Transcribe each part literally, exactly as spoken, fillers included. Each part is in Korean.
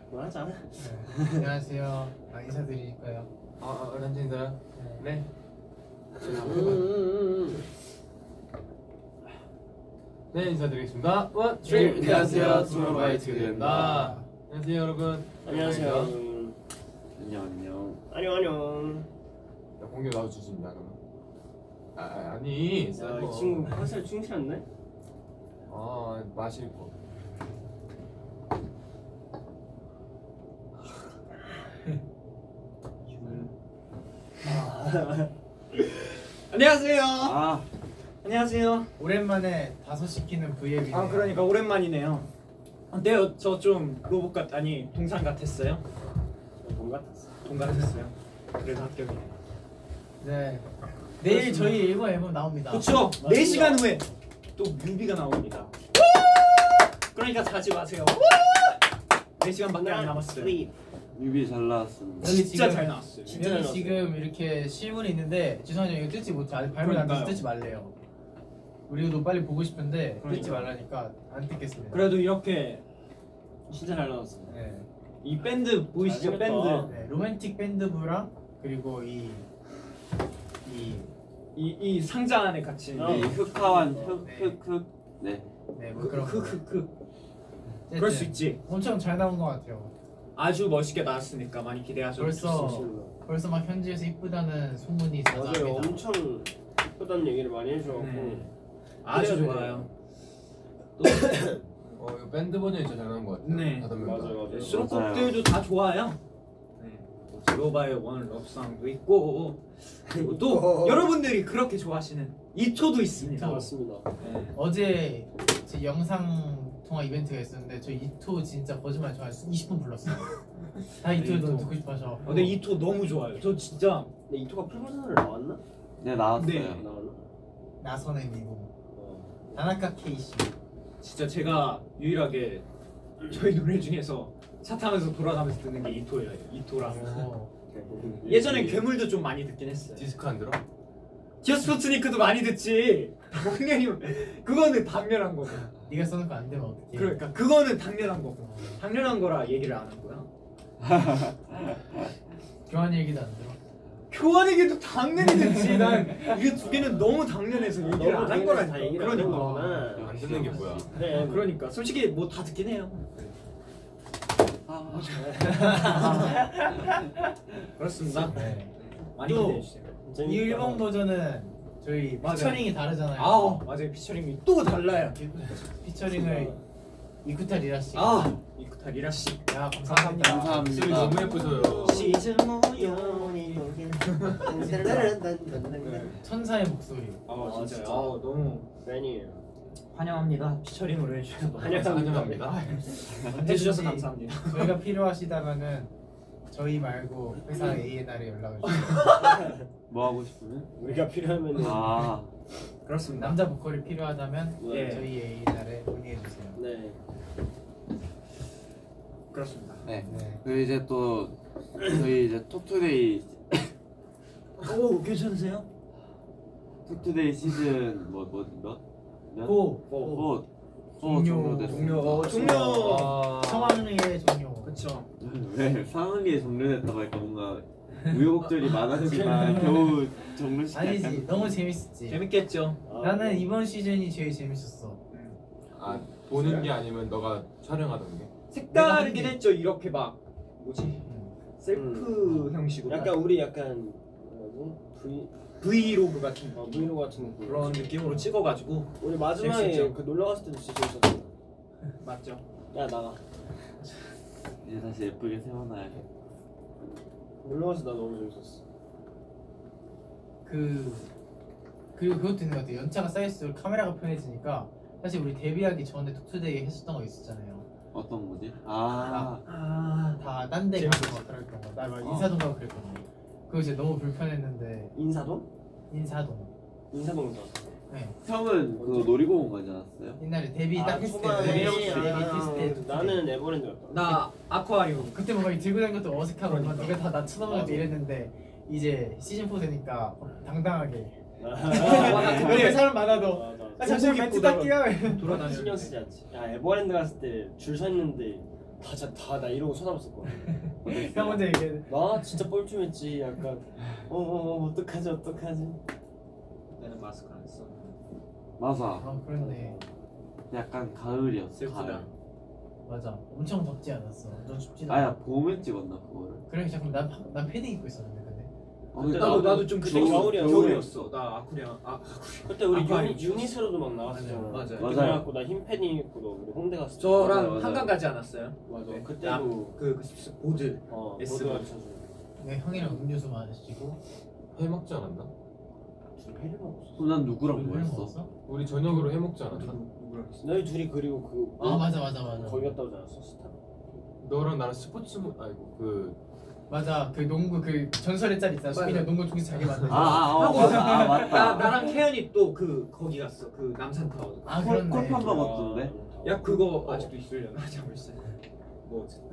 뭐 하자. 네. 안녕하세요. 아, 인사드릴까요? 아, 아, 런쥔 인사요? 네. 네, 인사드리겠습니다. 원, 쓰리. 안녕하세요. 투모로우바이투게더입니다. 안녕하세요, 여러분. 안녕하세요, 여러분. 안녕 안녕. 안녕 안녕. 야, 공개 나와줄 수 있냐, 그러면? 아, 아 아니. 야, 이 친구 화살 충실한데? 아, 맛이 있고. 안녕하세요. 아 안녕하세요. 오랜만에 다섯 시키는 브이앱이네요. 아 그러니까 오랜만이네요. 어때요? 저 좀 로봇 같 아니 동상 같았어요? 동 같았어. 동 같았어요. 그래서 합격이에요. 네. 내일 저희 일본 앨범 나옵니다. 그렇죠. 네 시간 후에 또 뮤비가 나옵니다. 그러니까 자지 마세요. 네 시간밖에 안 남았어요. 뮤비 잘 나왔습니다. 여기 진짜 지금- 잘 나왔어요. 여기 잘 지금 이렇게 실물이 있는데 죄송하지만 이거 뜯지 못해. 아직 발매 안 돼서 그러니까요. 뜯지 말래요. 우리도 빨리 보고 싶은데 뜯지 그러니까요. 말라니까 안 뜯겠습니다. 그래도 이렇게 진짜 잘 나왔어요. 네. 이 밴드 보이시죠? 잘생겼다. 밴드. 네. 로맨틱 밴드부랑 그리고 이 이 이, 이 상자 안에 같이 이 흑화한 네. 흑흑흑 네. 네, 뭐 그런 거. 흑흑흑 어쨌든 그럴 수 있지. 엄청 잘 나온 것 같아요. 아주 멋있게 나왔으니까 많이 기대하셔도 벌써 좋습니다. 벌써 막 현지에서 이쁘다는 소문이 맞아요. 자자합니다. 엄청 예쁘다는 얘기를 많이 해줘갖고 네. 아주 기대가 좋아요. 또, 어, 이거 밴드 버전이 진짜 잘 나온 것 같아요. 네. 다섯 명 다. 맞아요, 맞아요. 수록곡들도 다 좋아요. 네. 드로바의 원 러브송도 있고 그리고 또 여러분들이 그렇게 좋아하시는 이토도 있습니다. 이토. 맞습니다. 네. 어제 제 영상 통화 이벤트가 있었는데 저 이토 진짜 거짓말 저 한 이십 분 불렀어요. 다 이토 이토. 너무 듣고 싶어서. 어, 근데 이토 너무 좋아요. 저 진짜 근데 이토가 풀버전으로 나왔나? 네 나왔어요. 네. 나왔나? 나선의 미국 어. 다나카 케이시. 진짜 제가 유일하게 저희 노래 중에서 차 타면서 돌아가면서 듣는 게 이토예요. 이토랑 오. 예전엔 괴물도 좀 많이 듣긴 했어요. 디스크 안 들어? 디어스포츠니크도 많이 듣지. 당연히 그거는 당연한 거고. 네가 써는 거 안 되면 어떡해? 그러니까 그거는 당연한 거고. 당연한 거라 얘기를 안 한 거야. 교환 얘기도 안 들어. 교환에게도 당연히 듣지. 난 이게 두 개는 너무 당연해서 얘기를 너무 안 한 당연해서 거라니까. 다 얘기를 안 한 그러니까. 거구나. 안 듣는 게 뭐야? 그래. 그러니까 솔직히 뭐 다 듣긴 해요. 아, 그렇습니다. 네. 많이 또 기대해 주세요. 이 재밌다. 일본 버전은 저희 맞아요. 피처링이 다르잖아요. 아 맞아요. 피처링이 또 달라요. 피처링을 이쿠타 리라 씨. 아 이쿠타 리라 씨. 야 감사합니다. 감사합니다. 목소리 너무 예쁘셔요. 시즌 모연이 천사의 목소리. 아 진짜. 진짜. 아 너무 팬이에요. 환영합니다. 피처링으로 해주셔서 환영합니다. 해주셔서 감사합니다. 저희가 필요하시다면은 저희 말고 회사 에이엔알에 연락을 주세요. 뭐 하고 싶으면? 우리가 필요하면은 아 그렇습니다. 남자 보컬이 필요하다면 네. 저희 에이엔알에 문의해 주세요. 네. 그렇습니다. 네. 네. 그리고 이제 또 저희 이제 톡투데이 오 괜찮으세요? 톡투데이 시즌 뭐뭐 몇? 몇? 고 고 종료, 종료됐습니다. 종료 종료. 아, 성황리의 종료. 그렇죠. 왜 상황이 종료됐다고 하니까 뭔가 우여곡절이 많았지만 겨우 종료시켰. 아니지 너무 재밌었지. 재밌겠죠. 아, 나는 이번 시즌이 제일 재밌었어. 아 보는 게 아니면 너가 촬영하던 게? 색다르긴 했죠. 이렇게 막 뭐지? 셀프 음. 형식으로 약간 우리 약간 뭐지? V 브이로그 같은 어, 느낌. 브이로그 같은 느낌. 그런 느낌으로 찍어가지고 우리 마지막에 재밌었죠. 그 놀러 갔을 때도 진짜 재밌었잖아. 맞죠. 야 나가. 이제 다시 예쁘게 세워놔야겠다. 놀러 갔을 때 나 너무 재밌었어. 그 그리고 그것도 있는 것 같아. 연차가 쌓일수록 카메라가 편해지니까 사실 우리 데뷔하기 전에 톡투데이 했었던 거 있었잖아요. 어떤 거지? 아, 아 다 딴 데 가서 막 그랬던 거. 나막 인사동 가고 그랬거든. 그거 이제 너무 불편했는데 인사동? 인사동. 인사동 좋았어. 네. 형은 그 놀이공원 가지 않았어요? 옛날에 데뷔 딱 아, 했을 때 초반에 데뷔 아, 데뷔 했을 때 톡투데이. 나는 에버랜드였다. 나 아쿠아리움. 그때 뭔가 들고 다니는 것도 어색하고 막 그러니까. 네가 다 나 쳐다보고 맞아. 이랬는데 이제 시즌 사 되니까 당당하게 아, 옆에 사람 많아도 맞아. 아 잠시만 멘트 딸게요. 돌아다니는 신경 쓰지 않지. 야 에버랜드 갔을 때 줄 서 있는데 다다나 이러고 쳐다봤을 거야. 형 먼저 얘기해. 나 진짜 뻘쭘했지. 약간 어어 어떡하지 어떡하지. 나는 마스크 안 써. 맞아. 아 그렇네. 약간 가을이었어. 슬프다. 가을. 맞아. 엄청 덥지 않았어. 엄청 춥지도 아야 않았고. 봄에 찍었나 그거를? 그래 잠깐 난난 패딩 입고 있었는데 근데. 어, 그때 나도 나도- 나도 좀 그때 겨울- 겨울이었어. 겨울이었어. 나 아쿠리아 아 그때 우리 아쿠아리움 유니, 유니스로도 막 나왔었잖아. 맞아요. 그때 맞아요. 그래갖고 나 흰 패딩 입고 너 우리 홍대 갔을 때. 저랑 맞아요, 맞아요. 한강 가지 않았어요? 맞아. 네. 그때도 그, 그 보드 어 S 모두 번. 맞춰줘. 네, 형이랑 음료수 마시고. 회 먹지 않았나? 둘이 회를 먹었어. 그럼 난 누구랑 우리 뭐했어? 먹었어? 우리 저녁으로 회 먹지 않았나? 누구랑 있어? 너희 둘이 그리고 그 아 맞아 맞아 맞아. 거기 갔다 오지 않았어 스타? 너랑 나랑 스포츠 모 아이고 그 맞아 그 농구 그 전설의 짤 있잖아. 수빈이 농구 중에서 자기 만든. 아아 어, 하고 맞아. 아 나, 맞다. 나랑 태연이 또 그 거기 갔어. 그 남산타워. 아 콜- 그렇네. 콜판 봐. 먹었던데? 야 그거 아직도 있으려나? 잠을세. 뭐 어쨌든.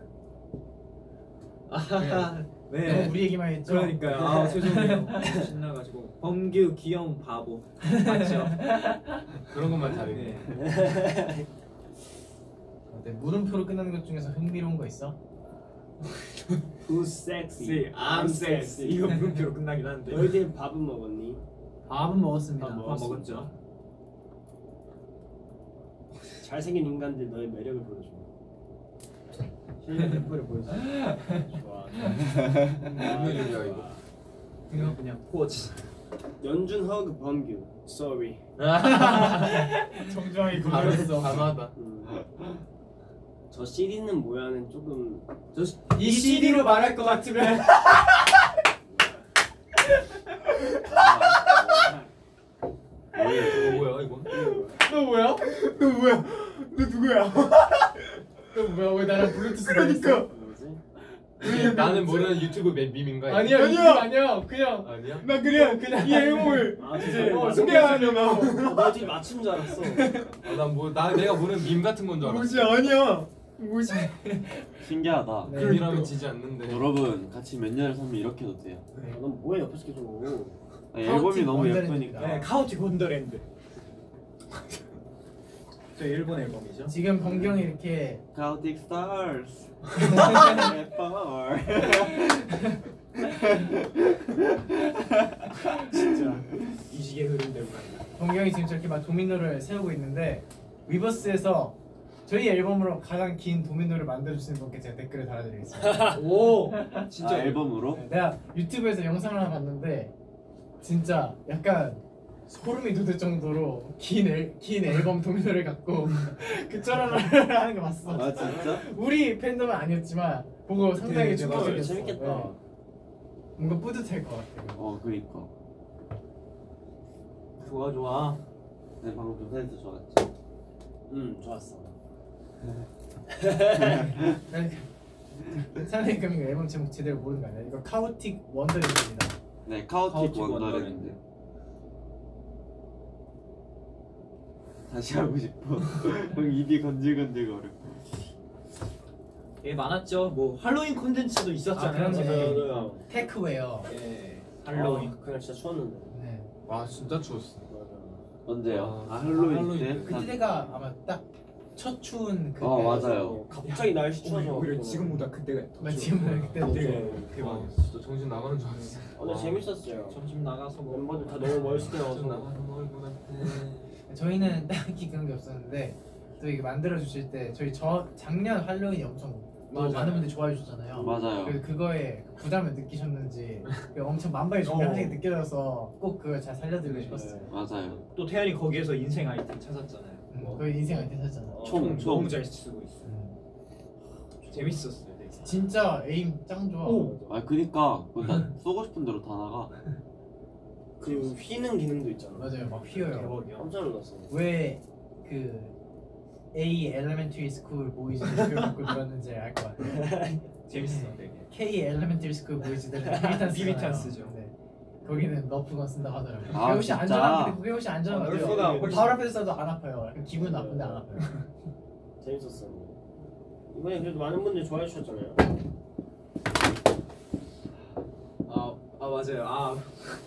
아하하. 너무 네. 우리 얘기만 했죠. 그러니까요. 아 죄송해요. 신나가지고. 범규 귀여운 바보. 맞죠? 그런 것만 잘해. 네. 어때? 물음표로 끝나는 것 중에서 흥미로운 거 있어? Who's sexy? I'm sexy. 이거 물음표로 끝나긴 한데. 너희들 밥은 먹었니? 밥은 먹었습니다. 밥 밥 먹었어. 먹었죠. 잘생긴 인간들 너의 매력을 보여줘. 실력 템포를 보여줘. 좋아. 무슨 일이야 이거? 그냥 그냥 포즈. 연준 허그 범규. Sorry. 정중하게 바로 고백했어. 단호하다. 음. 저 씨디는 모양은 조금 이 씨디로 말할 것 같으면 이거 뭐야 이건? 너 뭐야? 너 뭐야? 너 누구야? 너 뭐야? 왜 나랑 블루투스 그러니까 뭐지? 나는 모르는 유튜브 맵 밈인가? 이거? 아니야 아니야 아니야 그냥 아니야? 나 그냥 그냥 이 앨범을 아 이제 진짜 어, 소개하려고. 너희들이 맞춘 줄 알았어. 아, 난뭐나 내가 모르는 밈 같은 건 줄 알았어. 아니야 뭐지? 신기하다. 네. 밈이라면 지지 않는데. 여러분 같이 몇 년을 살면 이렇게 해도 돼요. 아, 넌 뭐해 옆에서 계속. 아, 앨범이 너무 원더랜드입니다. 예쁘니까. 네, 카우티 원더랜드. 저 일본 앨범이죠. 지금 범경이 이렇게 Celtic Stars. 예뻐. 진짜 이지게 흐른대로 간다. 범경이 지금 저렇게 막 도미노를 세우고 있는데 위버스에서 저희 앨범으로 가장 긴 도미노를 만들어주시는 분께 제가 댓글을 달아드리겠습니다. 오, 진짜 진짜 아, 앨범으로? 네, 내가 유튜브에서 영상을 하나 봤는데 진짜 약간 소름이 돋을 정도로 긴, 앨, 긴 앨범 도미노를 갖고 그 쩌라를 하는 거 봤어. 아 진짜? 우리 팬덤은 아니었지만 보고 상당히 되게 충격적이었어. 재밌겠다. 네. 뭔가 뿌듯할 것 같아. 어 그니까. 좋아 좋아. 내 방금 좀 사이트 좋았지. 음 좋았어. 사람들이 그럼 이거 앨범 제목 제대로 모르는 거 아니야? 이거 카오틱 원더랜드입니다. 네 카우틱 카우틱 원더랜드. 원더랜드. 다시 하고 싶어. 형 입이 건질건질거려. 예 많았죠. 뭐 할로윈 콘텐츠도 있었잖아요. 아, 그러네. 저희. 맞아요. 테크웨어. 예 할로윈. 아, 그날 진짜 추웠는데. 네. 와 진짜 추웠어. 맞아. 언제요? 아, 아 할로윈 할로윈 때? 때. 그때가 아마 딱 첫 추운 그때. 어, 맞아요. 어, 갑자기 날씨 추워져. 오히려 지금보다 그때가 더 맞아, 추워. 지금보다 그때가 더 그때가 추워. 와 대박이었어. 진짜 정신 나가는 줄 알았어. 어, 근데 재밌었어요. 점심 나가서 뭐 멤버들 다 너무 멋있게 정신 나와서. 나가는 먹을 것 같아. 저희는 딱히 그런 게 없었는데 또 이게 만들어 주실 때 저희 저 작년 할로윈이 엄청 또 맞아요. 많은 분들이 좋아해 주셨잖아요. 맞아요. 그 그거에 부담을 느끼셨는지 그 엄청 만반의 준비를 어. 하게 느껴져서 꼭 그걸 잘 살려드리고 싶었어요. 맞아요. 또 태연이 거기에서 인생 아이템 찾았잖아요. 음, 거의 인생 아이템 찾잖아. 어, 총, 총 총. 너무 잘 쓰고 있어. 음. 재밌었어요. 되게. 진짜 에임 짱 좋아. 오. 아 그니까 그거 나 쏘고 싶은 대로 다 나가. 그 휘는 기능도 있잖아. 맞아요, 막 휘어요. 대박이야. 깜짝 놀랐어. 왜 그 A Elementary School 보이즈를 갖고 놀았는지 알 것 같아요. 재밌어. 되게. K Elementary School 보이즈들은 비비탄스 비비탄스죠. 네. 거기는 너프건 쓴다고 하더라고요. 아, 그게 훨씬 진짜? 안전한 근데 그게 훨씬 안전한 아, 것 같아요. 너프가 훨씬- 바로 앞에서 쏴도 안 아파요. 약간 기분 나쁜데 안 아파요. 재밌었어. 이번에 그래도 많은 분들이 좋아해 주셨잖아요. 아, 아 맞아요. 아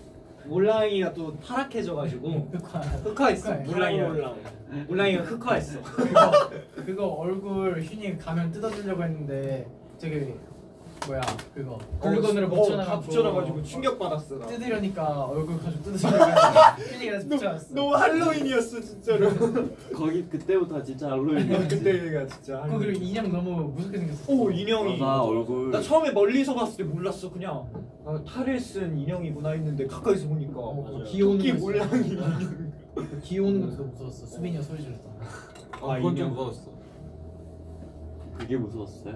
몰랑이가 또 타락해져가지고 흑화. 흑화했어. 흑화해. 몰랑이가 몰랑. 몰랑이가 흑화했어. 그거 그거 얼굴 휴닝 가면 뜯어주려고 했는데 저기 뭐야 그거 글루건으로 어, 붙여놔가지고 다 붙여놔가지고 충격 받았어. 나. 뜯으려니까 얼굴 가지고 뜯으려고 했는데 휴닝이 다시 붙여놨어. 너 할로윈이었어 진짜로. 거기 그때부터 진짜 할로윈이었지. 그때가 진짜. 어, 그리고 인형 너무 무섭게 생겼어. 오 인형이. 맞아 얼굴. 나 처음에 멀리서 봤을 때 몰랐어 그냥 아, 탈을 쓴 인형이구나 했는데 가까이서 보니까 어, 맞아요. 귀여운 토끼 거 있어. 몰랑이. 귀여운 것도 무서웠어. 수빈이가 소리 질렀다. 아, 그건 좀 무서웠어. 그게 무서웠어요?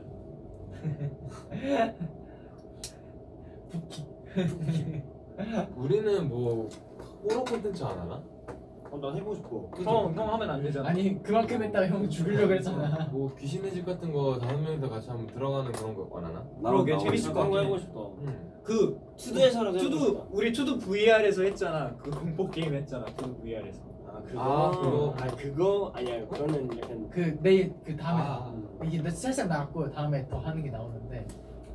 우리는 뭐 호러 콘텐츠 안 하나? 어, 난 해보고 싶어. 형, 형 하면 안 되잖아. 아니 그만큼 했다가 형 죽이려고 그랬잖아. 뭐 귀신의 집 같은 거 다섯 명이서 같이 한번 들어가는 그런 거 안 하나? 그러게, 나오고 재밌을 것 그런 거 같긴 해보고 해. 싶다. 응. 그 투두에서라도 해보고 투두 싶다. 우리 투두 브이알에서 했잖아. 그 공포 게임 했잖아. 투두 브이알에서. 아 그거. 아, 그거. 아 그거 아니야. 그거는 약간 그 내일 그 다음에 아. 이게 몇 살짝 나왔고 다음에 더 하는 게 나오는데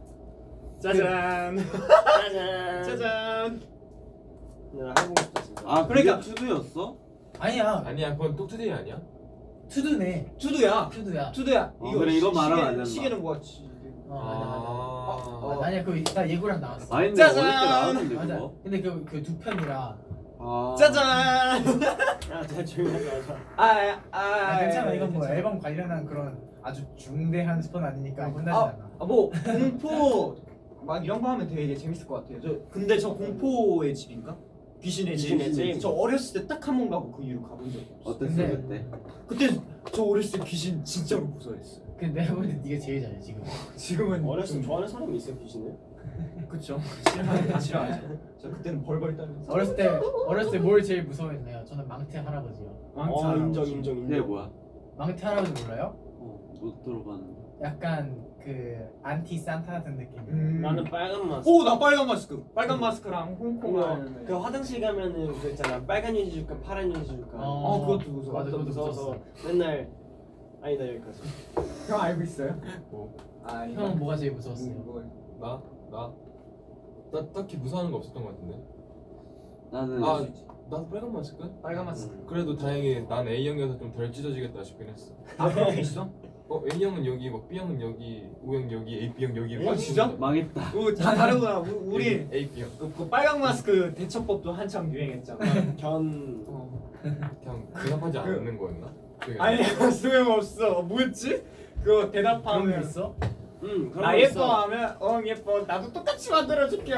짜잔. 짜잔. 짜잔. 나 해보고 싶다 진짜. 아 그러니까- 그러니까 투두였어? 아니야 아니야, 그건 뚝투데이 아니야? 투두네 투두야. 투두야. 투두야. 어, 그래, 이거 말하면 안 된다. 시계는 뭐였지? 어, 맞아 맞아. 아, 아, 아니야 그거 나 예고랑 나왔어. 아니 근데 짜잔! 어릴 때 나왔는데 맞아. 그거? 근데 그 그 두 편이라 아 짜잔. 야, 제가 조용히 하지 마자. 아, 아, 아, 괜찮아 이건 뭐 괜찮아. 앨범 관련한 그런 아주 중대한 스폰 아니니까 혼나지 아, 않아. 아, 뭐 공포 막 이런 거 하면 되게 재밌을 것 같아요. 저 근데 저 공포의 집인가? 귀신의 집. 귀신의 집. 저 어렸을 때 딱 한 번 가고 그 이후로 가본 적이 없어. 어땠어 근데- 그때? 그때 저 어렸을 때 귀신 진짜로 무서워했어요. 근데 내가 볼 때 네가 제일 잘해 지금. 지금은 어렸을 때 좀- 좋아하는 사람이 있어 귀신을? 그쵸. 싫어하는 싫어하죠. 저 그때는 벌벌 떨면서. 어렸을 때 어렸을 때 뭘 제일 무서워했나요? 저는 망태 할아버지요. 왕창 어 인정 할아버지. 인정 그게 인정. 뭐야? 망태 할아버지 몰라요? 어못 들어봤는데. 약간 그 안티 산타 같은 느낌. 음. 나는 빨간 마스크. 오, 나 빨간 마스크. 빨간 마스크랑 홍콩 그거 하는 그 화장실 가면은 그거 있잖아. 빨간 유지 줄까 파란 유지 줄까. 어. 아, 그것도 무서워. 맞아, 그것도 무서워서 무서웠어. 맨날 아니다 여기까지. 형 알고 있어요? 뭐? 아, 이거. 형은 뭐가 제일 무서웠어요? 뭐, 나? 나? 나 딱히 무서워하는 거 없었던 것 같은데. 나는 아, 나도 빨간 마스크? 빨간 마스크. 그래도 다행히 난 A형이어서 좀 덜 찢어지겠다 싶긴 했어. 아, 그렇게 있어? 어, A형은 여기, 막 B형은 여기, O형 여기, A, B형 여기. 어, 진짜? 망했다. 오, 다 다르구나. 우- 우리 A, B형. 그, 그 빨간 마스크 대처법도 한참 유행했잖아. 견. 어. 그냥 대답하지 그- 않는 거였나? 기억이 안 아니 나. 소용없어. 뭐였지? 그거 그런 대답하면 게 있어? 응 그런 나 거 예뻐 있어. 하면 어 예뻐 나도 똑같이 만들어줄게요.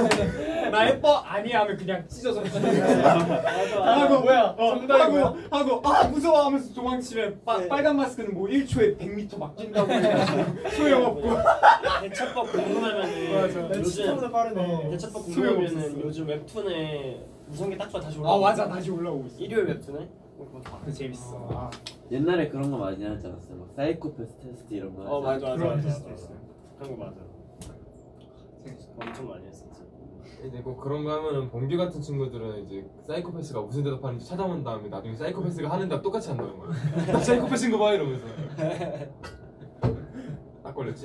나 예뻐 아니 하면 그냥 찢어져. 맞아 맞아. 하고 뭐야? 어, 정답이 하고 뭐야? 하고 아 무서워 하면서 도망치면 빠, 네. 빨간 마스크는 뭐 일 초에 백 미터 막 뛴다고 해가지고 소용없고. 대처법 궁금하면은 맞아. 나 진짜보다 요즘 빠르네. 대처법 소용없었어. 궁금하면은 요즘 웹툰에 무서운 게 딱 좋아 다시 올라. 아 맞아 다시 올라오고 있어. 일요일 웹툰에. 그 재밌어. 아, 옛날에 그런 거 많이 하지 않았어요? 막 사이코패스 테스트 이런 거. 어 하지 맞아 맞아 그런 맞아. 테스트 맞아. 있어요. 그런 거 맞아. 재밌어. 엄청 많이 했어 진짜. 이제 꼭 그런 거 하면은 범규 같은 친구들은 이제 사이코패스가 무슨 대답하는지 찾아본 다음에 나중에 사이코패스가 하는 답 똑같이 한다는 거야. 나 사이코패스인 거 봐 이러면서. 딱 걸렸지?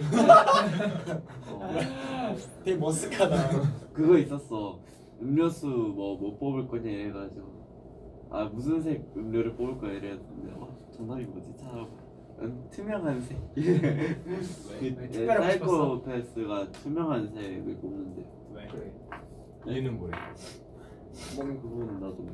되게 머쓱하다. 그거 있었어. 음료수 뭐 뭐 뽑을 거냐 이래가지고 아 무슨 색 음료를 뽑을 거야 이랬는데 어 정답이 뭐지 찾아봐. 음, 투명한 색. 그 왜 특별하고 싶었어? 사이코패스가 투명한 색을 뽑는데 왜? 그래. 이해는 뭐래? 뭔 그건 나도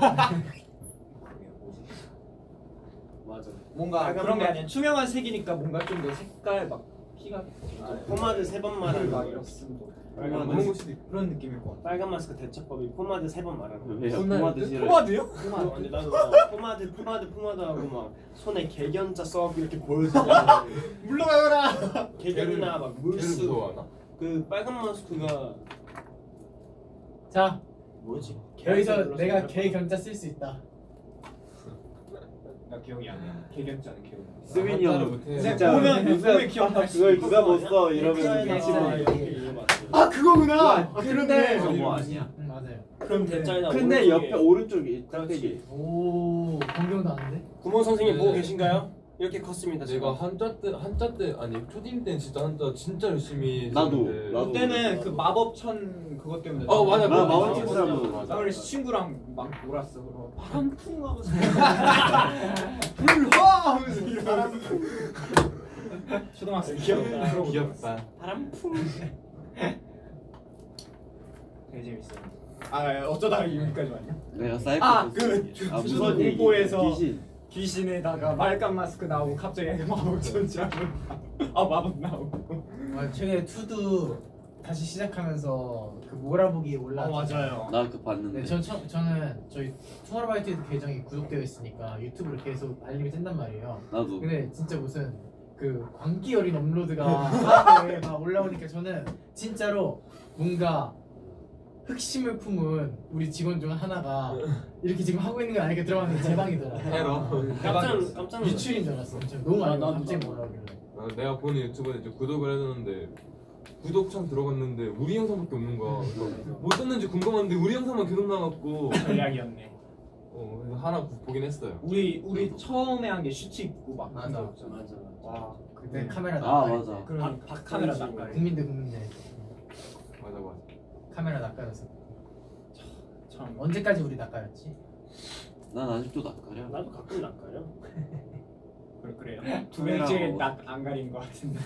맞아. 뭔가 빨간 그런 게 맛. 아니야. 투명한 색이니까 뭔가 좀 더 색깔 막 피가 아, 포마드 세 번 말하는 막 거. 이렇습니다. 빨간 그런 마스크. 것이 그런 느낌일 것 같아. 빨간 마스크 대처법이 포마드 세 번 말하는 거. 왜요? 포마드- 포마드 싫어요? 포마드요? 어, 근데 나도 막 포마드 포마드 포마드 하고 막 손에 개견자 써 이렇게 보여주잖아. 물러가거라. 개견이나 막 걔를 물수. 무서워하나? 그 빨간 마스크가 자 뭐지? 여기서 개한테 내가 불러서 개 경자 쓸 수 있다. 나 기억이 안 나. 개견자는 기억. 수빈이 한자를 형 못해. 진짜 보면- 무슨 보면 기억날 수 그걸 있을 누가 거 못 아니야? 써 이러면서 대자에다가 미치는 이렇게 이게 맞지. 아 그거구나. 그거 그런데 저거 아니야? 응 맞아요. 그럼 대자에다 근데 옆에 오른쪽에 그렇지. 오 공경도 아는데? 구몬 선생님 네. 보고 계신가요? 이렇게 컸습니다. 내가 제가. 한자 때 한자 때 아니 초딩 때는 진짜 한자 진짜 열심히 나도, 했었는데. 나도. 그때는 그 마법천 그것 때문에 어 맞아 나 맞아 마법천 맞아, 사람도 맞아, 나 맞아. 원래 친구랑 막 놀았어. 그럼 바람 풍 하면서 불화 하면서 이러고 초등학생 귀엽다. 그러고 귀엽다. 바람풍. 되게 재밌어요. 아 어쩌다가 여기까지 왔냐? 내가 사이코 아, 그 아, 무슨 무슨 얘기? 공포에서 귀신. 귀신에다가 말간 마스크 나오고 갑자기 마법 천지하고 아 마법 나오고. 아, 최근에 투두 다시 시작하면서 그 몰아보기 올라. 아 맞아요. 나 그거 봤는데. 네, 전 처, 저는 저희 투모로우바이트 계정이 구독되어 있으니까 유튜브로 계속 알림이 뜬단 말이에요. 나도. 근데 진짜 무슨 그 광기 어린 업로드가 하루에 막 올라오니까 저는 진짜로 뭔가 흑심을 품은 우리 직원 중 하나가 이렇게 지금 하고 있는 거 아니까 들어갔는데 제 방이더라고요. 테러. 깜짝 깜짝 놀랐어. 유출인 줄 알았어. 저 너무 아, 알고 나도, 갑자기 나도. 뭐라길래. 아, 내가 보는 유튜브에 이제 구독을 해놨는데 구독창 들어갔는데 우리 영상밖에 없는 거야. 그래서 뭐 떴는지 궁금한데 우리 영상만 계속 나왔고. 전략이었네. 어 그래서 하나 보긴 했어요. 우리 우리 처음에 한 게 슈트 입고 막 맞아. 그런 거였잖아. 맞아 맞아. 와 그때 네. 카메라 아 낚아야 맞아. 돼. 그런 박 카메라 낚아야 돼. 국민대 국민대 맞아 맞아. 카메라 낚아였어. 참 언제까지 우리 낚아였지? 난 아직도 낯가려. 나도 가끔 낚아요. 그래 그래요. 두 카메라 명째 뭐- 낙안 가린 것 같은데.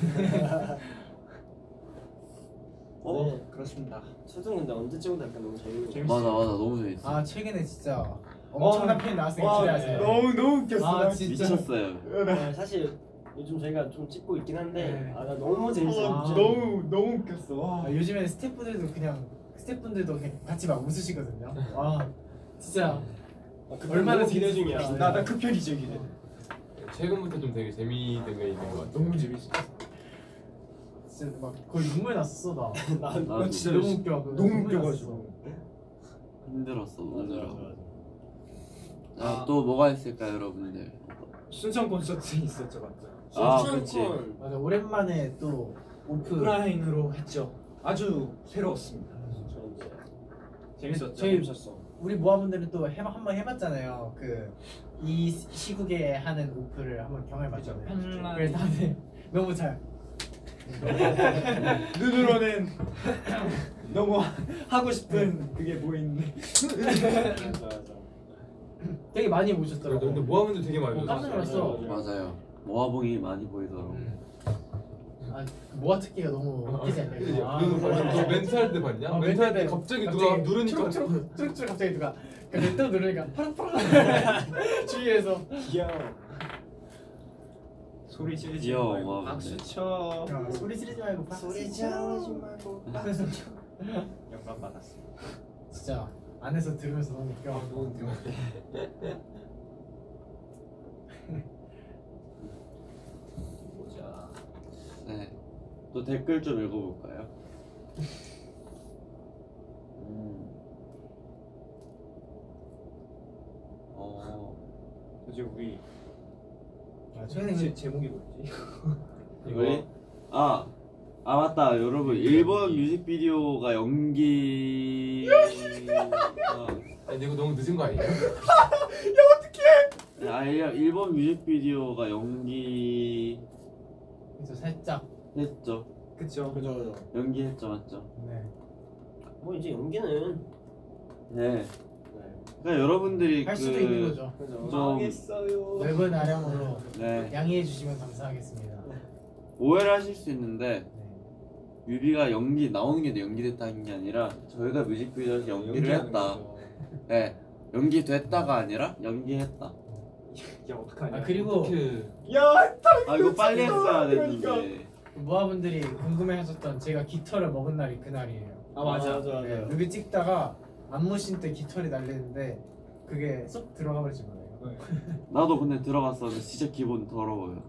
어? 네. 그렇습니다. 초등 근데 언제 찍어도 약간 너무 재밌는 재밌- 맞아 맞아 너무 재밌어. 아 최근에 진짜 엄청난 편 나왔으니까 기대하세요. 너무 너무 웃겼어. 아, 나 진짜. 미쳤어요. 네, 사실 요즘 저희가 좀 찍고 있긴 한데 네. 아 나 너무 재밌어. 아, 너무 너무 웃겼어. 와. 아, 요즘에는 스태프들도 그냥 스태프분들도 그냥 같이 막 웃으시거든요. 와 진짜 아, 그 얼마나 너무 기대 재밌을까. 중이야. 나나 그 편이 제일 기대. 최근부터 좀 되게 재미있는 게 있는 것 같아. 너무 재밌어. 진짜 막 거의 눈물 났었어 나. 나 나도. 나 진짜 너무 웃겨. 너무 눈물 웃겨가지고. 힘들었어 맞아 맞아 오늘은. 맞아. 아, 또 뭐가 있을까요 여러분들? 순천 콘서트 있었죠 맞죠? 아, 순천콘. 맞아 오랜만에 또 오프. 오프라인으로 했죠. 아주 새로웠습니다. 저 이제 재밌었죠. 저희- 재밌었어. 우리 모아분들은 또 해봐 한번 해봤잖아요. 그 이 시국에 하는 오프를 한번 경험해봤잖아요. 펜라인. 그래서 다들 너무 잘. 눈으로는 너무 하고 싶은 그게 보이는데. 맞아 맞아. 되게 많이 근데 오셨더라고. 근데 모아분들 되게 많이 어, 깜짝 놀랐어. 맞아. 맞아요. 모아봉이 많이 보이더라고. 음. 아 모아 특기가 너무 웃기지 않냐? 그지? 아, 너 멘트할 때 봤냐? 어, 멘트할 때 멘트할 때 갑자기 누가 누르니까 초록초록 초록초록 갑자기 누가 근데 또 누르니까 파랑파랑 주위에서 귀여워. 소리 지르지 귀여워, 말고 와, 박수 근데. 쳐. 야, 소리 지르지 말고 박수 소리 쳐. 지르지 말고 박수 쳐. 영감 받았어. 진짜 안에서 들으면서 너무 웃겨. 아, 너무 웃겨. 보자. 네. 또 댓글 좀 읽어볼까요? 음. 어. 이제 우리 아, 최근에 제, 그 제목이 뭐였지? 이거 아. 아 맞다 여러분 일본 뮤직비디오가 연기 아, 아니 이거 너무 늦은 거 아니에요? 아 일- 일본 뮤직비디오가 연기했죠 그래서 살짝 그쵸. 그죠 그죠. 연기했죠 맞죠 네. 뭐 이제 연기는 네 네. 그러니까 여러분들이 할 그 수도 있는 거죠. 그죠. 좀- 망했어요. 넓은 아량으로 네 양해해 주시면 감사하겠습니다. 오해를 하실 수 있는데 네. 뮤비가 연기 나오는 게 연기됐다는 게 아니라 저희가 뮤직비디오에서 연기를 연기하는 했다 거죠. 네 연기됐다가 아니라 연기했다 야 어떡하냐. 아 그리고 어떻게 야 아 이거 빨리 했어야 그러니까. 됐는데 모아분들이 궁금해하셨던 제가 깃털을 먹은 날이 그날이에요. 아 맞아. 맞아 맞아. 네, 뮤비 찍다가 안무신 때 깃털이 날리는데 그게 쏙 들어가 버리지 뭐예요. 나도 근데 들어갔었는데 진짜 기분 더러워요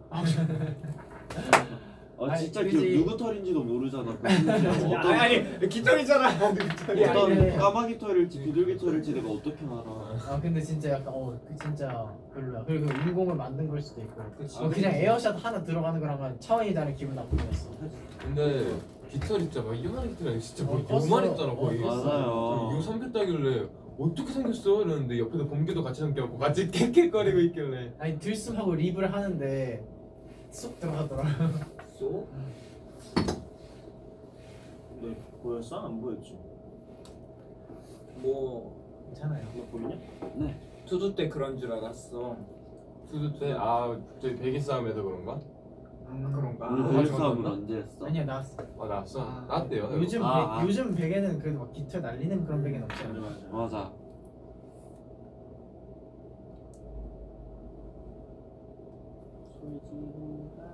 아 아니, 진짜 그지. 기 누구 털인지도 모르잖아 그 심지어 야, 어떤, 아니 아니 깃털이잖아. 깃털이 아니, 어떤 아니. 까마귀 털일지 비둘기 털일지 내가 어떻게 알아 아 근데 진짜 약간 어 그 진짜 별로야. 그리고 인공을 만든 걸 수도 있고. 그치. 어, 그냥 에어샷 하나 들어가는 거랑은 차원이 다른 기분 나쁨이었어. 근데 깃털 있잖아 막 이만한 깃털이 아니고 진짜 뭐 어, 컸어. 요만했잖아 거의 어, 맞아요. 이거 삼켰다길래 어떻게 생겼어? 이러는데 옆에서 범규도 같이 생겼고 같이 캑캑거리고 있길래 아니 들숨하고 립을 하는데 쏙 들어가더라. 쏘? 네, 보였어? 안 보였지? 뭐 괜찮아요. 너 보이냐? 네. 투두 때 그런 줄 알았어. 투두 때 아 저희 베개 싸움에서 그런가? 음, 그런가? 우리 아, 베개 맞아, 싸움은 맞나? 언제 했어? 아니야 나왔어. 아 나왔어? 아, 나왔대요. 요즘 아, 베, 아. 요즘 베개는 그래도 막 깃털 날리는 그런 베개는 맞아 없잖아. 맞아. 맞아. 소리 지른다.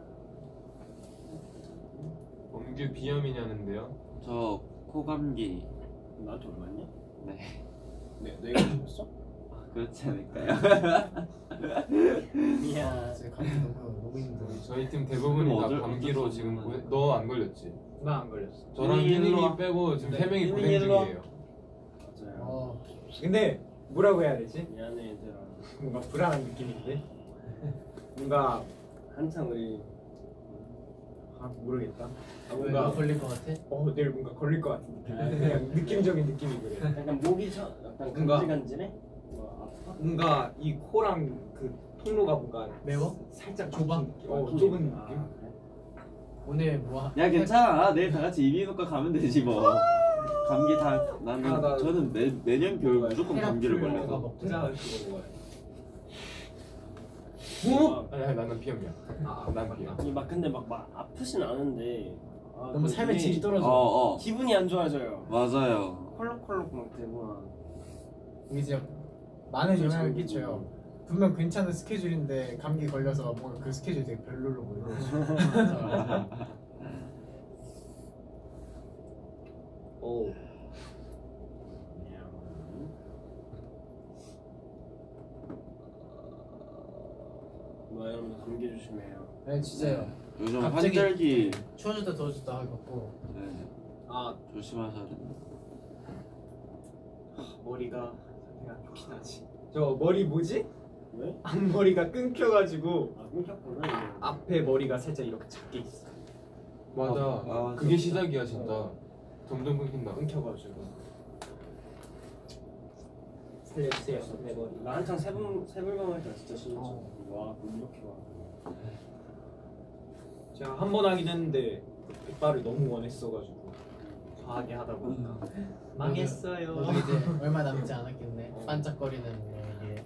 범규 비염이냐는데요? 저 코감기. 나한테 얼마냐? 네. 내 내가 보였어? 그렇지 않을까요? 미안. 진짜 감기 너무 너무 힘들어. 저희 팀 대부분이 그럼 다 어쩔- 감기로 어쩔 수 지금 없는 너 안 걸렸지? 나 안 걸렸어. 저랑 일로 힐링이 와. 빼고 지금 네, 세 명이 힐링이 고생 일로 와. 중이에요. 맞아요. 어, 근데 뭐라고 해야 되지? 미안해 얘들아. 뭔가 불안한 느낌인데. 뭔가 한창 우리 아 모르겠다. 아, 왜 뭔가 너 걸릴 것 같아? 어 내일 뭔가 걸릴 것 같은 느낌. 그냥 느낌적인 느낌이 그래. 약간 목이 저 약간 뭔가- 간질간질해? 뭐 아파? 뭔가 이 코랑 그 통로가 뭔가 매워? 살짝 좁아? 막힌 느낌. 어 막힌 좁은 느낌? 느낌. 아, 그래? 오늘 뭐 하- 야 괜찮아. 내일 다 같이 이비인후과 가면 되지 뭐. 감기 다 나는 아, 나- 저는 매, 내년 겨울 무조건 감기를 테라플 걸려서. 먹고 진짜 그거 먹어요. 뭐? 아니 아니, 나는 비염이야. 아, 난 비염. 아니 막 근데 막, 막 아프진 않은데 아, 너무 그 삶의 뇌- 질이 떨어져. 어 어. 기분이 안 좋아져요. 맞아요. 콜록콜록 막 되고 막 이게 진짜 많은 영향을 잠기고. 끼쳐요. 분명 괜찮은 스케줄인데 감기 걸려서 뭔가 그 스케줄이 되게 별로로 보이고. 오. 뭐 여러분 감기 조심해요. 네 진짜요. 요즘 갑자기- 환절기 추워졌다 더워졌다 하고. 네, 아 조심하셔야 됩니다. 머리가 그냥 좋긴 하지. 저 머리 뭐지? 왜? 앞머리가 끊겨가지고 아 끊겼구나 이거. 앞에 머리가 살짝 이렇게 작게 있어. 맞아. 아, 그게 진짜. 시작이야 진짜. 점점 끊긴다. 끊겨가지고. 살려주세요 내 머리. 나 한창 세분 세불방 할 때 진짜 심했어. 어. 와 그럼 이렇게 와. 제가 한 번 하긴 했는데 백발을 너무 원했어가지고 과하게 하다 보니까 망했어요. 너도 이제 얼마 남지 않았겠네. 반짝거리는 너에게.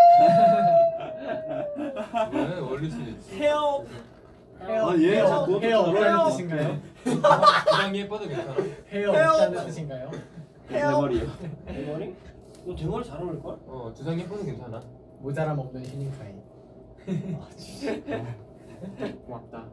왜 어릴 수도 있지. 헤어 헤어 아, 얘 헤어 자꾸 헤어 그것도 없다는 헤어. 뜻인가요? 부장이 예뻐도 괜찮아. 헤어 헤어. 없다는 뜻인가요? 내 머리요. 대머리? 너 대머리 잘 어울릴 걸? 어 두상 예뻐도 괜찮아. 모자람 없는 휴닝카이. 고맙다.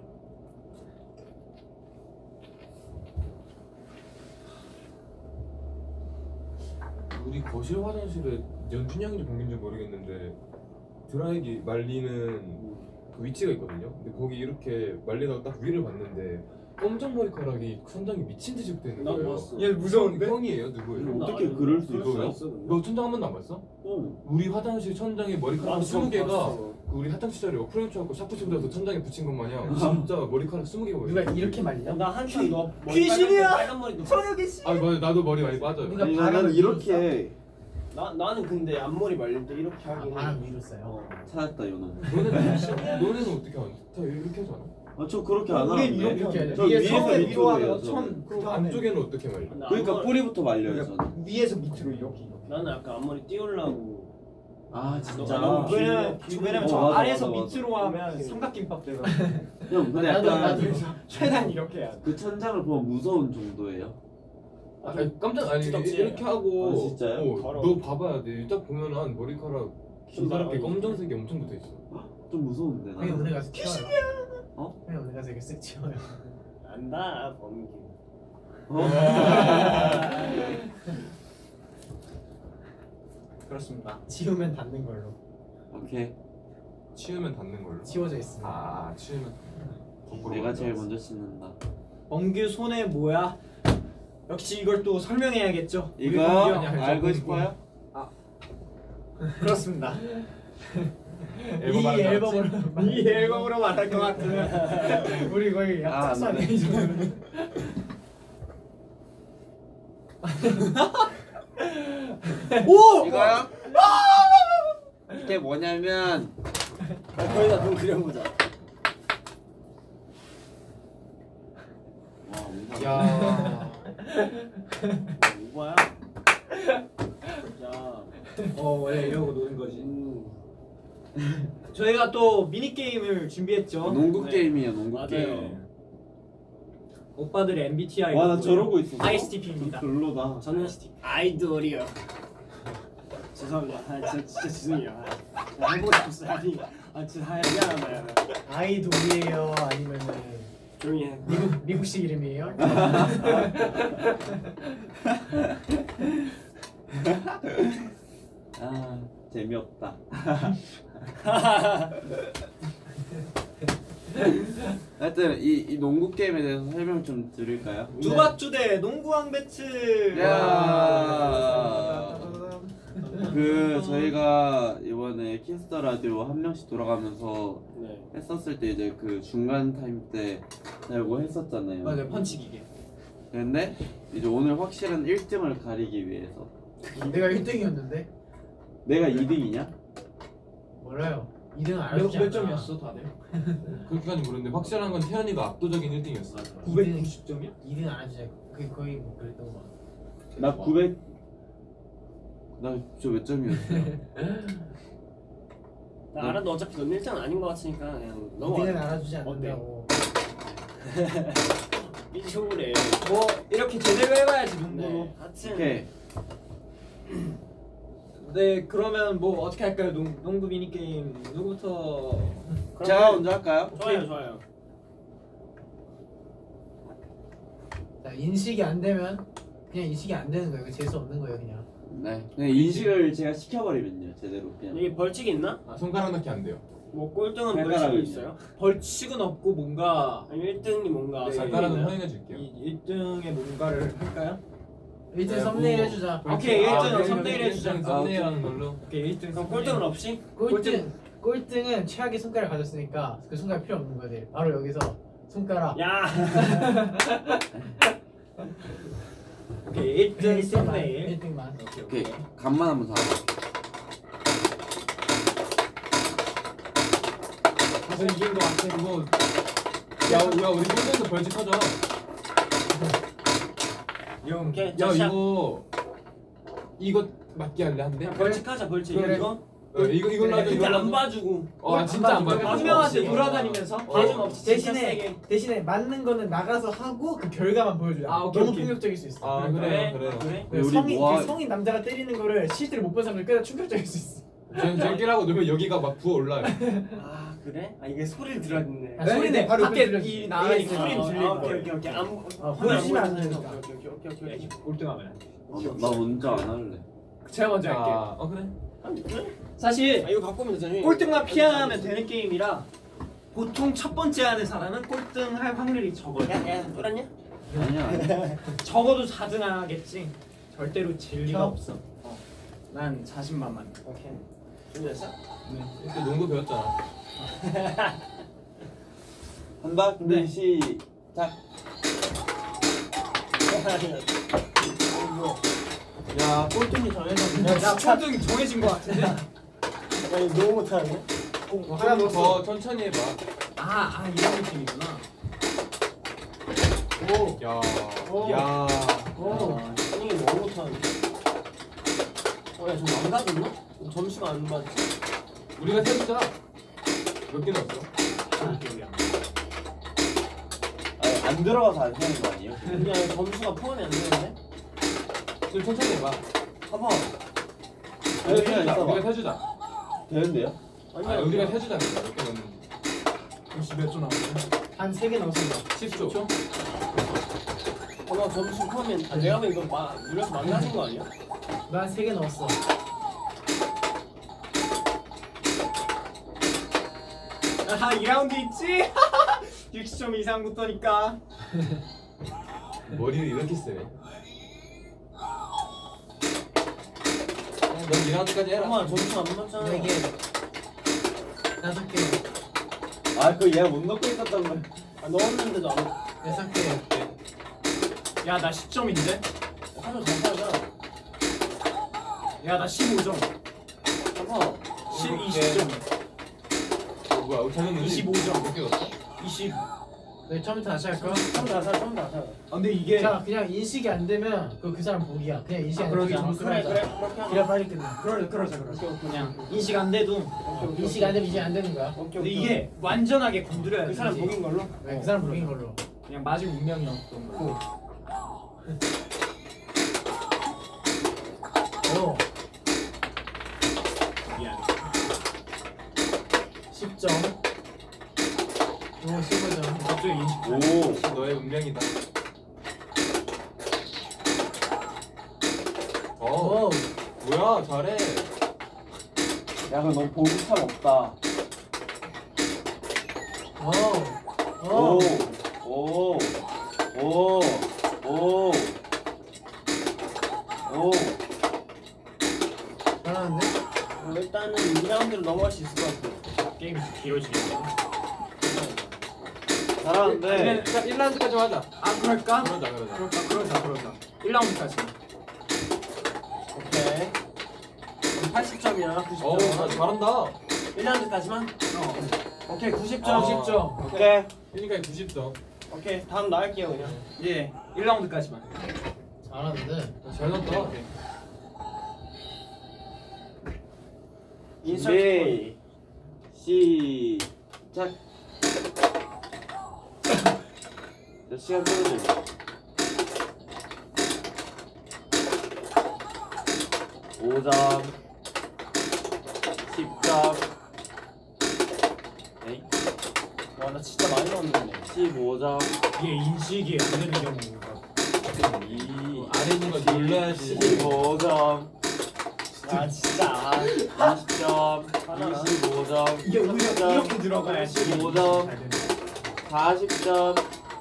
우리 거실 화장실에 연준이 형인지 공인지 모르겠는데 드라이기 말리는 그 위치가 있거든요. 근데 거기 이렇게 말리다가 딱 위를 봤는데 검정 머리카락이 천장에 미친 듯이 붙어 있는 나 거예요. 봤어. 얘 무서운데? 형이에요 누구예요? 어떻게 그럴 수 이거요? 있어? 근데? 너 천장 한 번도 안 봤어? 어. 우리 화장실 천장에 머리카락 나도 스무 개가 봤어. 그 우리 학창 시절에 프레임 쳐갖고 샤프 칠해서 천장에 붙인 것 마냥 진짜 머리카락 스무 개가 누가 있어. 이렇게 말려? 나 한창 너 머리 귀신이야! 빨간 머리 천혁이 씨. 아 맞아 나도 머리 많이 빠져요. 누가 아니 바람을 나는 위로 이렇게 나 나는 근데 앞머리 말릴 때 이렇게 아, 하긴 해. 바람 위로 써요. 어. 찾았다 요놈. 너네는 너네는 어떻게 안? 다 이렇게 하잖아. 아저 그렇게 안 우린 하는데. 이렇게 하죠. 저 위에서 위에서 위로 밑으로 하다가 해요. 천 저는. 그 안쪽에는 어떻게 말려? 나 그러니까 앞머리- 뿌리부터 말려요 저는. 위에서 밑으로 이렇게 이렇게. 나는 약간 앞머리 띄우려고. 아 진짜. 너무 길- 왜냐면 길- 왜냐면 어, 저 맞아, 아래에서 맞아, 밑으로 맞아. 하면 삼각김밥 되거든. 형 근데 나도 약간 나도 최대한 이렇게 해야 돼. 그 천장을 보면 무서운 정도예요. 아니, 깜짝 아니 두껍지? 이렇게 하고 아, 진짜요? 어, 더러워. 너 봐봐야 돼. 딱 보면 한 머리카락 기다랗게 더러워. 검정색이 엄청 붙어 있어. 좀 무서운데 형이 나. 오늘 가서 치워요. 어? 형이 오늘 가서 이렇게 쓱 치워요. 안다 범규. 어? 그렇습니다. 치우면 닿는 걸로. 오케이. 치우면 닿는 걸로. 치워져 있습니다. 아 치우면. 거꾸로 내가 제일 만들었어. 먼저 씻는다. 범규 손에 뭐야? 역시 이걸 또 설명해야겠죠. 우리 이거 범규 형. 아니, 아니, 알고 저 싶어요? 그렇습니다. 이 하는 줄 앨범으로 이 앨범으로 말할 것 같으면 우리 거의 아, 약작사 안 돼. 아니야 이 정도면. 오! 이거요? 이게 뭐냐면 거기다 눈 그려보자. 와 뭔가 야. 오바야? 야. 어 원래 이러고 노는 거지. 음. 저희가 또 미니 게임을 준비했죠. 농구 네. 게임이에요 농구 맞아요. 게임. 오빠들의 엠비티아이. 와 나 저러고 있었어. 아이에스티피입니다. 별로다. 저는 아이돌이요. 죄송합니다. 아, 진짜, 진짜 죄송해요. 아, 제가 해보고 싶었어요. 아니, 아 진짜 아, 미안하다. 아이돌이에요 아니면은 조용히 해. 미국 미국식 이름이에요? 아 재미없다. 하여튼 이, 이 농구 게임에 대해서 설명 좀 드릴까요? 두바투대 농구왕 배틀. 야. 그 저희가 이번에 키스터 라디오 한 명씩 돌아가면서 네. 했었을 때 이제 그 중간 타임 때 하고 했었잖아요. 맞아요 펀치 기계. 근데 이제 오늘 확실한 일 등을 가리기 위해서 내가 일 등이었는데 내가 이 등이냐? 몰라요. 이 등은 몇, 알았지 몇 않나? 점이었어 다들? 그렇게까지 모르는데 확실한 건 태연이가 압도적인 일 등이었어. 구백구십 점이요? 이 등은 알았지. 그게 거의 뭐 그랬던 거 같아. 나 구백 나 저 몇 점이었어요? 나 알아도 어차피 넌 일 등은 아닌 것 같으니까 그냥 이 등은 넘어가. 알아주지 않는다고. 삐죽으래. 뭐 이렇게 제대로 해봐야지 농구로. 네. 하여튼 오케이. 네 그러면 뭐 어떻게 할까요? 농, 농구 미니 게임 누구부터? 제가 먼저 할까요? 좋아요, 좋아요. 자, 인식이 안 되면 그냥 인식이 안 되는 거예요. 재수 없는 거예요 그냥. 네. 그냥 인식을 제가 시켜버리면요 제대로 그냥. 여기 벌칙 있나? 아, 손가락 넣기 안 돼요. 뭐 꼴등은 손가락은요? 벌칙이 있어요? 벌칙은 없고 뭔가 아니 일 등이 뭔가 네, 상관이 손가락은 있나요? 허용해 줄게요. 이 일 등의 뭔가를 할까요? 일 등 네, 썸네일 뭐- 해주자. 오케이, 일 등은 일 썸네일 해주자. 등 썸네일하는 걸로. 오케이 일 등. 그럼 꼴등은 없이? 꼴등 꼴등은 최악의 손가락 가졌으니까 그 손가락 필요 없는 거지. 바로 여기서 손가락. 야. 오케이 일 등 일 등만. 썸네일. 일 등만. 오케이 오케이. 오케이. 간만 한번 사. 사실 이긴 것 같아. 이거 야, 야 우리 꼴등에서 벌칙 하자. 형. 오케이. 야 자, 시작. 이거 이거 맞게 할래 한 대? 그냥 벌칙하자 벌칙. 그래. 이거? 어, 이거 이걸로 하자. 근데 이걸로 안 하자. 봐주고. 어, 아, 진짜 안 봐줘. 한 명한테 없이. 돌아다니면서. 봐줌 없이 진짜 대신에 세게. 대신에 맞는 거는 나가서 하고 그 결과만 보여줘요. 아, 오케이, 너무 오케이. 충격적일 수 있어. 아 그래요 그래요. 그래? 그 우리 성인 뭐 하- 그 성인 남자가 때리는 거를 실제로 못 본 사람들 꽤나 충격적일 수 있어. 저기라고 누면 여기가 막 부어 올라요. 아 그래? 아 이게 소리를 들어야 되네. 아, 소리는 바로 밖에 들려주지. 이 나가니까 예, 소리는 아, 들릴 아, 오케이 거예요. 오케이 오케이. 안 아, 그건 보여주시면 안 보여주시면 되니까. 오케이 오케이 오케이 오케이 오케이. 꼴등하면 안 돼. 어, 나, 나 먼저 안 할래. 제가 먼저 할게요. 아, 어 그래. 아니 그래? 사실 아 이거 갖고 오면 되잖아. 꼴등만 피하면 되는 게임이라 보통 첫 번째 하는 사람은 꼴등 할 확률이 적어요. 야야 쫄았냐? 아니야. 아니야. 적어도 사 등 하겠지. 절대로 질 리가 저? 없어. 어. 난 자신만만. 오케이. 준비됐어? 그때 농구 배웠잖아. 한다. 준비 네. 시작. 야 꼴등이 정해졌네. 야, 꼴등 정해진 것 같은데? 아니 너무 못하네. 어, 하나 좀 넣었어. 더 천천히 해봐. 아, 아 이런 느낌이구나. 오. 야, 오. 야. 오. 아, 이게 너무 못하는데. 어야 좀 망가졌나? 점수가 안 맞지? 우리가 세주자. 몇 개 넣었어? 아, 기억이 안 나. 아니, 안 들어가서 안 사는 거 아니에요? 그냥 점수가 포함이 안 되는데? 좀 천천히 해봐. 봐봐. 아니, 우리가 그냥 세주자. 있어봐. 우리가 세주자. 되는데요? 아니야. 아, 우리가 세주자. 몇 개 넣는? 혹시 몇 초 남았어? 한 세 개 넣었습니다. 십 초. 봐봐 점수 포함이 안. 아, 내가 보면 이거 막 눌려서 망가진 거 아니야? 난 세 개 넣었어. 아, 이 라운드 있지? 육십 점 이상부터니까. 머리를 이렇게 쓰네. 넌 이 라운드까지 해라. 잠깐만 점수 안 맞잖아. 네 개. 다섯 개. 아, 그거 얘가 못 넣고 있었던 거야. 아, 넣었는데도 안. 여섯 개. 야, 나 십 점인데? 하도 잘 살자. 야 나 십오 점. 어허. 십, 이십 점. 어, 뭐야? 저는 이십오 점. 몇 개였어? 이십. 네, 처음부터 다시 할까? 처음 나서 처음 나서. 아 근데 이게 자, 그냥 인식이 안 되면 그 그 사람 복이야. 그냥 인식이 아, 안 되면 그러자. 점수를 그래 하자. 그래 그렇게 하자. 그래 빨리 끝나. 그러 그러자 그러자. 오케이, 오케이. 그냥 인식 안 돼도. 오케이, 오케이, 인식 안 되면 이제 안 되는 거야. 오케이, 근데 오케이. 이게 완전하게 건드려야 그 사람 되지. 복인 걸로. 네, 그 사람 복인 걸로. 그냥 맞을 운명이었던 거. 오, 미안. 십 점. 오, 십오 점. 갑자기 인식. 오. 너의 운명이다. 어, 오, 뭐야? 잘해. 야, 그럼 너 보기 참 없다. 오, 오. 오. 오. 오. 오. 오. 잘하는데? 어, 일단은 이 라운드로 넘어갈 수 있을 것 같아. 게임이 길어지겠네. 잘하는데. 자, 일 라운드까지 하자. 아 그럴까? 그러자, 그러자. 그럴까? 그러자 그러자. 일 라운드까지. 오케이. 팔십 점이야. 구십 점. 어, 나 잘한다. 일 라운드까지만. 어. 오케이 구십 아. 점. 십 점. 오케이. 그러니까 구십 점. 오케이 다음 나 할게요 그냥. 예. 일 라운드까지만. 잘하는데? 잘났다. 인설 준비. 시작. 몇 시간 끌어줘. 오 점. 십 점. 에이? 와나 진짜 많이 넣었는데. 십오 점. 이게 인식이 안 되는 경우가. 이. 아래 있는 거 눌러야지. 십오 점. 아 진짜. 이십 점. 하나. 이십오 점. 이게 오히려 삼십 점. 이렇게 들어가야지. 십오 점. 잘 되는 거야. 사십 점.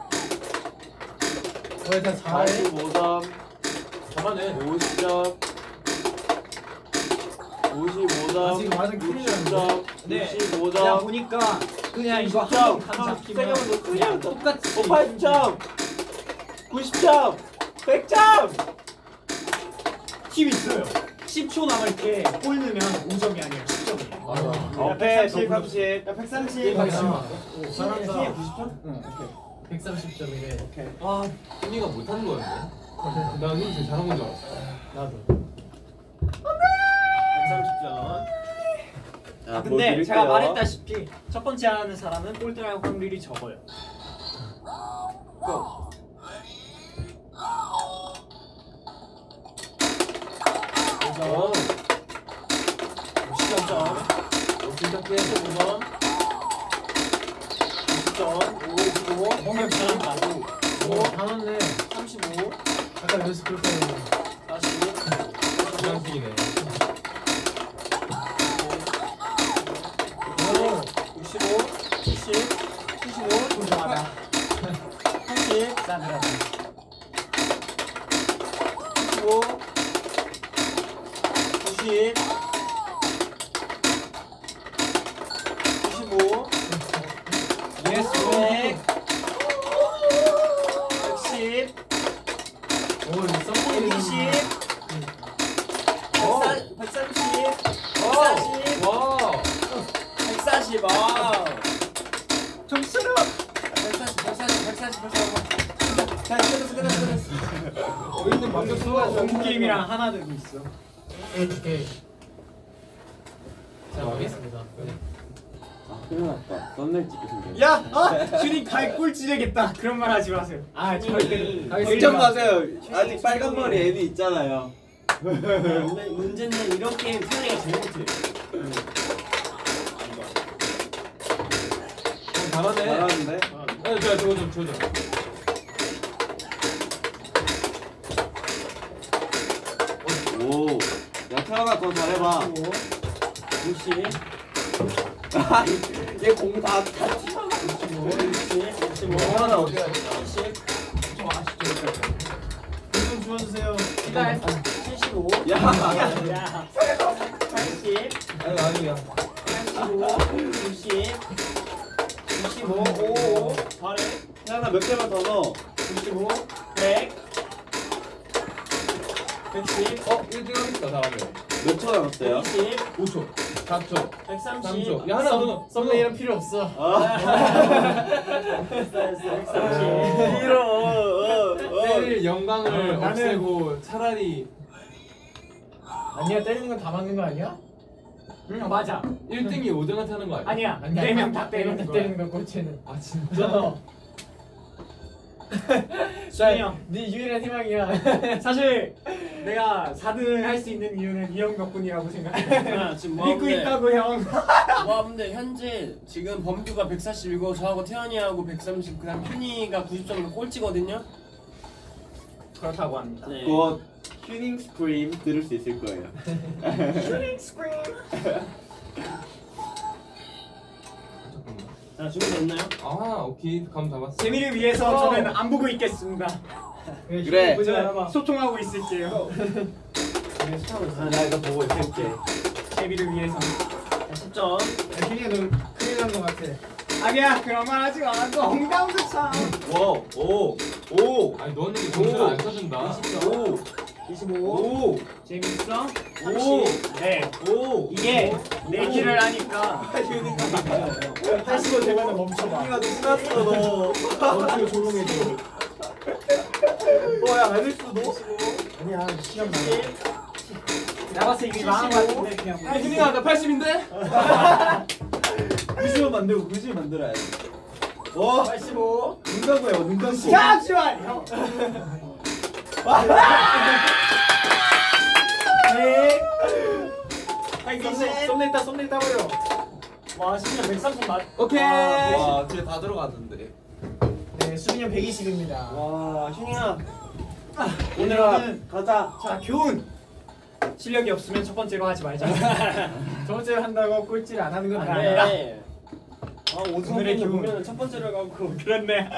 어, 일단 잘해. 사십오 점. 잘하네. 오십 점. 오십오 점. 아, 지금 완전 큰일 육십 점. 네. 육십오 그냥 점. 보니까 그냥 이거 육십 점. 한번 감 잡히면 형, 세게 그냥 한번 더. 똑같이. 어, 팔십 점. 구십 점. 백 점. 팁 있어요. 십 초 남을 때 골 넣으면 오 점이 아니라 십 점이에요. 맞아. 오케이, 칠삼십. 야 백삼십. 백삼십. 오 잘한다. 승희 구십 점? 응. 백삼십 점이래. 오케이. 아, 순이가 못하는 거였네. 나 이거 제일 잘한 건 줄 알았어. 나도. 백삼십 점. 아, 근데 제가 말했다시피 첫 번째 하는 사람은 꼴등할 확률이 적어요. 고. 어, 오십 점. 진짜 오십 점. 오십 점. 오십오. 공격 잘한다. 오, 잘하네. 삼십오. 아까 연습 그렇게 했는데. 사십. 주장식이네. 오, 육십오. 칠십. 칠십오. 조심하다. 팔십. 싸늘하다. 칠십오. 구십. 구십오. 예스. 백. 백십. 오, 이거 썸네일이 백이십. 오. 백삼십. 백사십. 와. 백사십. 아. 좀 싫어. 백사십. 백사십. 백사십. 백사십. 자, 끝났어. 끝났어. 끝났어. 우리는 바뀌었어. 전국 게임이랑 하나 되고 있어. 오케이. 자, 가겠습니다. 아, 큰일 났다. 썸네일 찍게 생겼네. 야, 어? 슈닝 갈골 찌르겠다. 그런 말 하지 마세요. 아, 절대. 걱정 마세요. 아직 빨간 머리 애비 있잖아요. 근데 문제는 이렇게 승리가 제일 못해. 잘하네. 잘하는데? 아, 자, 저거 좀 줘줘. 오. 야, 태아가 더 잘해봐. 오십. 얘공다 다. 오십오. 육십. 육십오. 하나 어디 갔어? 칠십. 좀 아쉽죠. 좀 주워주세요. 기다려. 칠십오. 야. 야. 팔십. 아니, 아니야. 팔십오. 육십. 육십오. 오. 잘해. 태아가 몇 개만 더 넣어. 육십오. 백. 백십. 어, 일 등 하겠다, 다음에. 몇 초 남았어요? 이십, 오 초, 사 초, 삼 백삼십. 초. 야 하나 더. 썸네일은 필요 없어. 백삼십. 길어. 때릴 영광을 어, 나는- 없애고 차라리 아니야 때리는 건 다 맞는 거 아니야? 응 맞아. 일 등이 오 등한테 하는 거 아니야? 아니야. 아니야. 네 명 다 네명 때리는 다 거야. 때리는 거 꼴찌는. 아 진짜? 저. 수빈이 형. 네 유일한 희망이야. 사실 내가 사 등 할 수 있는 이유는 이 형 덕분이라고 생각해. 아, 지금 뭐 믿고 하는데? 있다고 형. 와 근데 현재 지금 범규가 백사십이고 저하고 태연이하고 백삼십 그다음 큐니가 구십 점으로 꼴찌거든요. 그렇다고 합니다. 네. 곧 튜닝 스크림 들을 수 있을 거예요. 자 준비됐나요? 아 오케이 감 잡았어. 재미를 위해서 어. 저는 안 보고 있겠습니다. 그래. 보지 말아봐. 소통하고 있을게요. 네, 수하고 아, 있어요. 나 이거 보고 있을게. 재미를 위해서. 십 점. 균이가 너 큰일 난 거 같아. 아니야 그런 말 하지 마. 농담도 참. 오, 오, 오, 아니 너는 점수를 안 쳐준다. 오, 이십오. 오, 재밌어? 오, 네. 오. 이게 내기를 하니까 팔십오 되면 멈춰봐. 이가 끝났어 너. 멈추고 조용해져. 뭐야 안 했어 너? 아니야 시간 많아. 나 봤을 때 이게 망한 거 같은데 그냥. 아 휴닝아 나 팔십인데? 의심을 만들고 의심을 만들어야지. 어, 팔십오. 눈 감고 해봐 눈 감고. 잠시만 형. 네. 썸네일 따 썸네일 따버려. 와 진짜 백삼십 맞. 오케이. 와, 쟤 다 들어갔는데. 네 수빈이 형 백이십입니다. 와 슈닝아. 오늘은 가자. 자 교훈. 실력이 없으면 첫 번째로 하지 말자. 저번 주에 한다고 꼴찌를 안 하는 건 안 아니야. 네. 아 오늘 오늘의 교훈 교훈. 보면 첫 번째로 가고. 그렇네.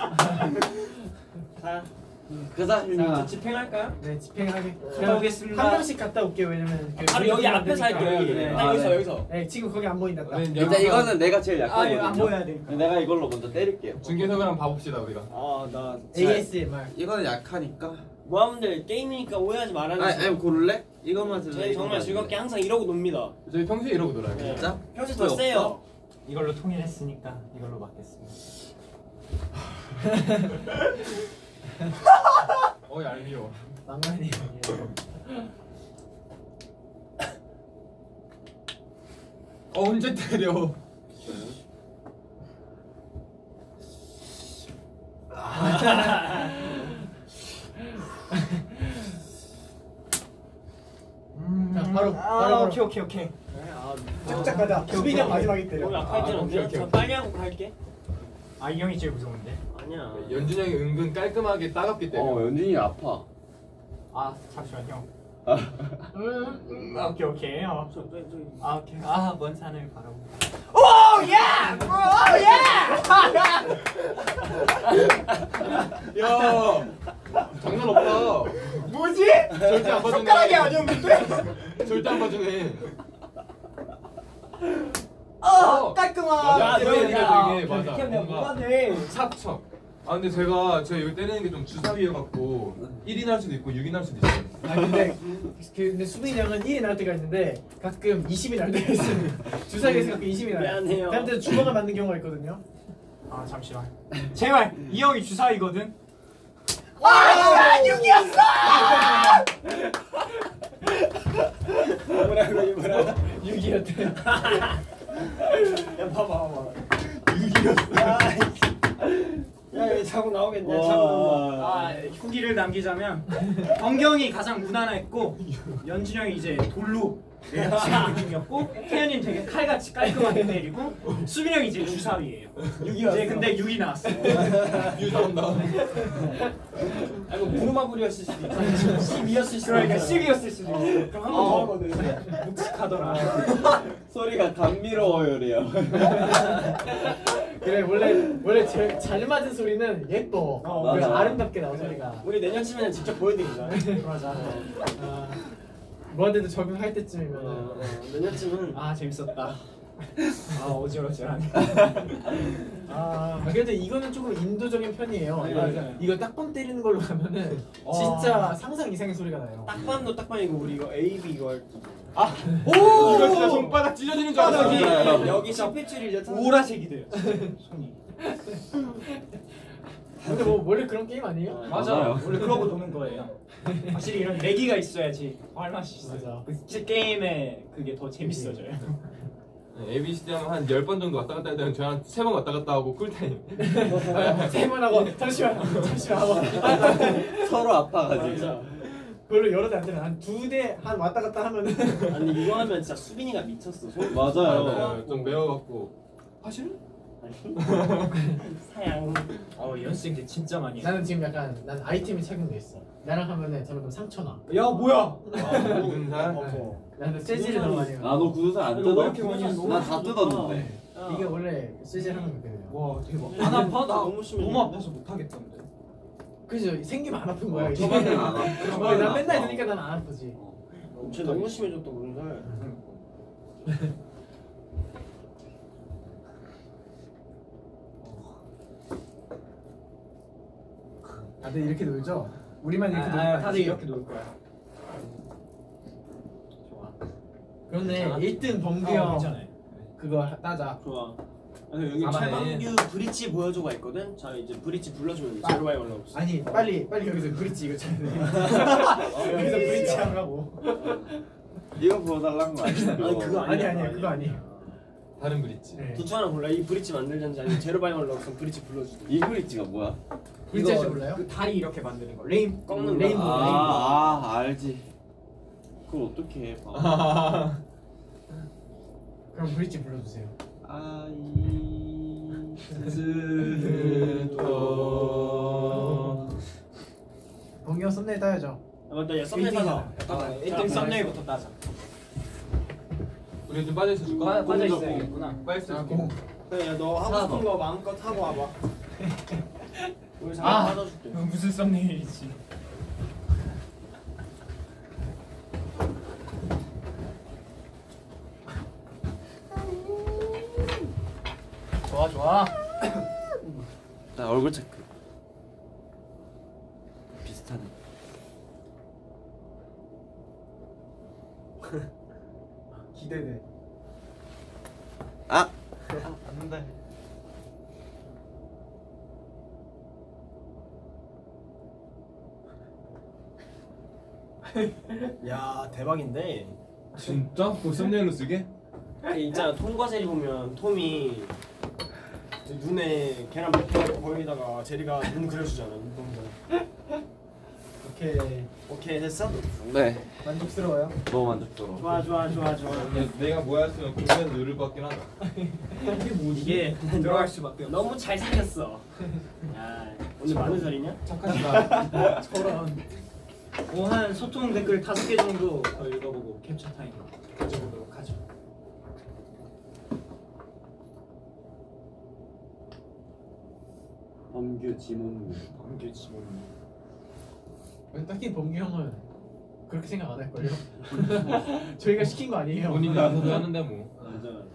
자, 가자 자 윤아. 집행할까요? 네 집행하게. 갔다 오겠습니다. 한 명씩 갔다 올게요 왜냐면. 그 바로 여기 앞에서 할게요. 여기. 네. 딱 아, 여기서 네. 여기서. 네 지금 거기 안 보인다. 딱. 일단 이거는 내가 제일 아 약하거든요. 이거 안 보여야 되니까. 내가 이걸로 먼저 때릴게요. 중계석이랑 봐봅시다 우리가. 아나 에이에스엠알. 이거는 약하니까. 모함들 게임이니까 오해하지 말아주세요. 아니, 아니 고를래? 이것만 들래. 저희 정말 즐겁게 항상 이러고 놉니다. 저희 평소에 이러고 놀아요. 네. 진짜? 평소에 왜 더 세요. 없어? 이걸로 통일했으니까 이걸로 받겠습니다. 어 얄미워. 낭만이에요. 어 언제 때려? 자 바로 아 바로 바로. 오케이 오케이 오케이. 아, 쫙쫙 가자. 수빈이 형 마지막에 때려. 오늘 아까 했잖아. 아, 오케이, 오케이, 저 오케이. 빨리 하고 갈게. 아 이 형이 제일 무서운데. 아니야. 연준이 형이 은근 깔끔하게 따갑게 때려. 어, 연준이 아파. 아 잠시만 형. 아. 음, 음, 아, 오케이 오케이. 어. 저, 저, 저, 아 오케이. 아먼 산을 바라보. 오 예! 오 예! 야 장난 없다. 뭐지? 절대 안 봐주네. 손가락이 아니었는데? 절대 안 봐주네. 어 깔끔한. 맞아. 야, 되게 야, 되게 맞아. 이렇게 하면 뭔가 뭐하네. 삭척. 아 근데 제가 제가 이거 때리는 게 좀 주사위여갖고 일 인 할 수도 있고 육 인 할 수도 있어요. 아 근데 그 근데 수빈이 형은 일이 날 때가 있는데 가끔 이십이 날 때가 있어요. 주사위에서 가끔 이십이 나요. 미안해요. 그때 주먹을 맞는 경우가 있거든요. 아 잠시만. 제발 이 형이 주사위거든. 와 육이었어. 뭐라고 이거 뭐라고? 육이었대. 야 봐봐 봐봐. 야 여기 자국 나오겠네. 자국 나온다. 아 후기를 남기자면 범경이 가장 무난했고 연준 형이 이제 돌로 내려치는 느낌이었고 태연이는 되게 칼같이 깔끔하게 때리고 수빈 형이 이제 주사위예요. 이제 근데 육이 나왔어. 유 잘한다. 아 이거 부루마블이었을 수도 있어. 십이었을 수도 그러니까 있어. 십이었을 수도 있어. 그럼 한 번 더 하거든. 묵직하더라. 소리가 감미로워요래요. 그래 원래 원래 제일 잘 맞은 소리는 예뻐. 어, 그래, 맞아. 아름답게 나온 소리가. 우리 내년쯤에는 직접 보여드리자. 맞아. 아, 뭐한테도 적응할 때쯤이면. 어, 어, 내년쯤은 아 재밌었다. 아 어지러지하네. 아 그래도 이거는 조금 인도적인 편이에요. 네, 이거, 맞아요. 이거 딱밤 때리는 걸로 하면은 어. 진짜 상상 이상의 소리가 나요. 딱밤도 딱밤이고 우리 이거 에이 비 이거 할 때. 이거 진짜 손바닥 찢어지는 줄 알았어. 맞아요. 여기 실핏줄이 이제 타. 보라색이 돼요. 손이. 근데 뭐 원래 그런 게임 아니에요? 맞아. 맞아요. 원래 그러고 노는 거예요. 확실히 이런 내기가 있어야지 할 맛이 있어요. 맞아. 그 진짜 게임에 그게 더 재밌어져요. 에이비씨 하면 한 열 번 정도 왔다 갔다 했다면 저한 세 번 왔다 갔다 하고 꿀타임. 세 번 하고 잠시만 잠시만 하고 서로 아파가지고. 맞아. 그걸로 여러 대 안 되면 한 두 대 한 왔다 갔다 하면은 아니 이거 하면 진짜 수빈이가 미쳤어. 손- 맞아요. 맞아요. 좀 매워갖고. 사실은? 사양. 어 연습생 진짜 많이 해. 나는 지금 약간 난 아이템이 착용돼 있어. 나랑 하면은 잘못하면 상처 나. 야 뭐야? 모든 살. 어. 나는 재질을 너무 많이 해. 나도 구두살 안 이거 왜 뜯어? 이렇게 많이 했어? 나 다 뜯었는데. 이게 원래 재질 하는 거거든요. 와 대박. 안 아파? 나 너무 너무, 심해. 너무 아파서 못 하겠던데. 그래서 생기면 안 아픈 거야. 어, 이게. 저번에는 안 아파. 어, 저번에는 난 안 맨날 아파. 드니까 난 안 아프지. 어. 쟤 너무 심해졌다 그런 살. 다들 이렇게 놀죠? 우리만 이렇게 놀 아, 거야. 다들 이렇게 놀 거야. 좋아. 그런데 일 등 범규 어, 형 괜찮아요. 그거 따자. 좋아. 그래서 여기 아마는- 최범규 브릿지 보여줘가 있거든. 자 이제 브릿지 불러주면 아. 제로바이 올라오지. 아니 빨리 빨리 여기서 브릿지 이거 쳐야 돼. 여기서 브릿지 하라고. 이거 보여달라는 거 아니야? 아니 그거 아니 아니야. 아니야 그거 아니에요. 다른 브릿지. 네. 도초 하나 골라. 이 브릿지 만들든지 아니면 제로바이 올라오면 브릿지 불러주든. 이 브릿지가 뭐야? 브릿지 할줄 이거 몰라요? 그 다리 이렇게 만드는 거. 레인 꺾는 거. 레인보우. 아, 레인보우. 아 알지. 그걸 어떻게 해? 봐. 그럼 브릿지 불러주세요. 아이. 범규 형 썸네일 따야죠. 아 맞다. 야 썸네일 따자. 아, 일 등 썸네일부터 따자. 우리 좀 빠져있어 줄까? 빠- 빠져 공 있어야겠구나. 빠져있어 아, 줄게. 공. 그래 야, 너 하고 싶은 거 마음껏 하고 와봐. 우리 잠깐 아. 빠져줄게. 무슨 썸네일이지? 좋아 좋아. 나 얼굴 체크. 비슷하네. 기대돼. 아. 안돼. 야 대박인데. 진짜? 그 썸네일로 쓰게? 그 있잖아 톰과 제리 보면 톰이 눈에 계란 몇 개 보이다가 제리가 눈 그려주잖아. 눈동자. 오케이 오케이 됐어? 네. 만족스러워요. 너무 만족스러워. 좋아 좋아 좋아 좋아. 야, 내가 뭐였으면 공연 누를 것 같긴 하다. 이게 들어갈 수밖에 없어. 너무 잘생겼어. 야 오늘 많은 살이냐? 착하시다. 저런. 뭐한 소통 댓글 다섯 개 정도 더 읽어보고 캡처 타임 가져보도록 하죠. 범규 지문무. 범규 지문. 딱히 범규 형은 그렇게 생각 안 할걸요? 저희가 시킨 거 아니에요. 본인이 알아서 하는데 뭐. 맞아.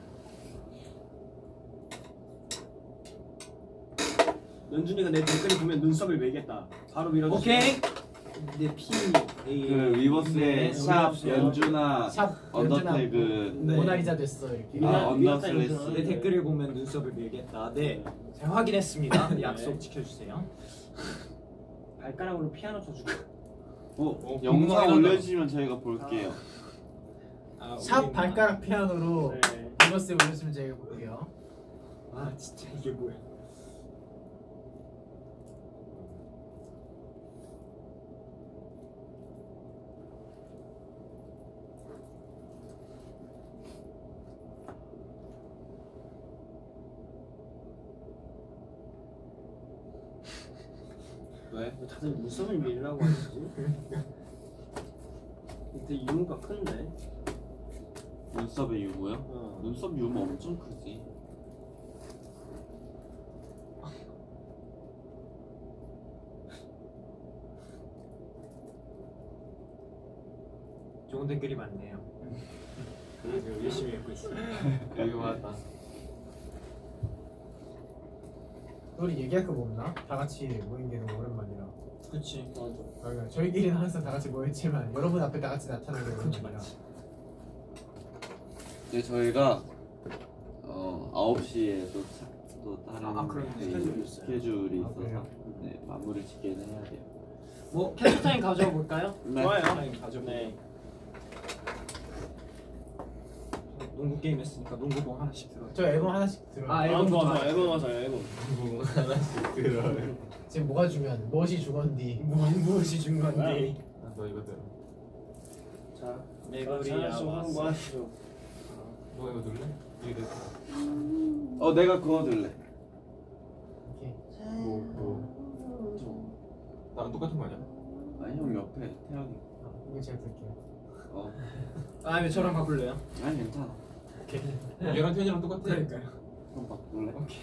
연준이가 내 댓글을 보면 눈썹을 매겠다. 바로 밀어줘. 오케이. 내 P A. 그 위버스의 샵 위버스. 연주나 샵 언더태그. 네. 모나리자 됐어 이렇게. 아, 미나- 언더 미나타 슬래시. 연준아. 내 댓글을 보면 눈썹을 밀겠다. 네. 잘 확인했습니다. 약속 지켜주세요. 발가락으로 피아노 쳐주고. 어, 어, 영상 궁금하긴 올려주시면 저희가 볼게요. 아, 샵 우리 발가락 피아노로 네. 리버스에 올렸으면 저희가 볼게요. 아 진짜 이게 뭐야? 왜? 다들 눈썹을 밀라고 하지? 근데 유무가 큰데? 눈썹의 유무요? 어. 눈썹 유무 엄청 크지. 좋은 댓글이 많네요. 그래서 열심히 읽고 있습니다. 여기 맞다. 우리 얘기할 거 뭐 없나? 다 같이 모인 게 너무 오랜만이라. 그렇지. 맞아. 그러니까 저희끼리는 항상 다 같이 모였지만 여러분 앞에 다 같이 나타나는 게 오랜만이라. 네, 저희가 어 아홉 시에 또, 차, 또 다른 아, 그럼 네, 스케줄이 있어요. 스케줄이 아, 있어서 그래요? 네, 마무리 짓게는 해야 돼요. 뭐 캡처 타임 가져와 볼까요? 네. 좋아요. 타임 가져. 네. 농구 게임 했으니까 농구공 하나씩 들어. 저 앨범 하나씩 들어요. 아, 앨범 앨범 좋아. 좋아요. 앨범 맞아요. 앨범. 뭐 하나씩 들어요. 지금 뭐가 중요한? 무엇이 주건디? 무엇이 준 건데? 아, 너 이거 들어. 자, 메가리아 하나씩 홍보하시죠. 너 이거 들래? 이게 어 내가 그거 들래. 이렇게. 뭐 뭐. 나랑 똑같은 거 아니야? 아니 형 옆에 태양이. 아, 이거 제가 들게요. 어 아니면 저랑 바꿀래요? 아니 괜찮아. 얘랑 태현이랑 똑같아. 그러니까요. 그럼 바꿀래? 오케이.